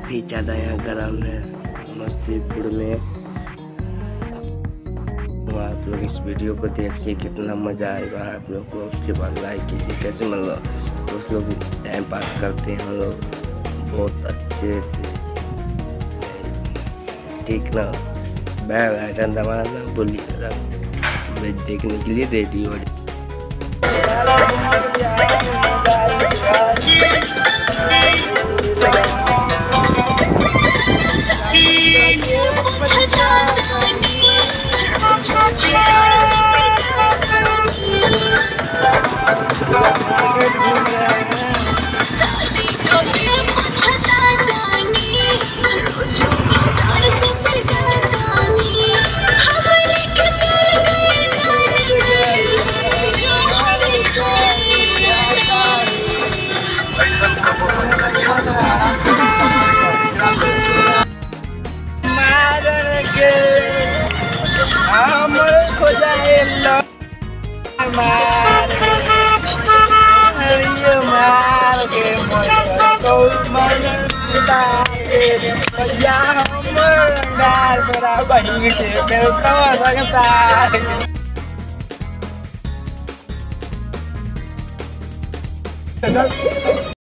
काफ़ी ज़्यादा यहाँ गर्म है समस्तीपुर में। तो आप लोग इस वीडियो को देखिए, कितना मज़ा आएगा आप लोग को। उसके बाद लाइक कीजिए। कैसे मतलब दोस्त लोग टाइम पास करते हैं हम लोग बहुत अच्छे से, ठीक ना। बेल आइकन दबाना बोलिए, देखने के लिए रेडी हो जाए।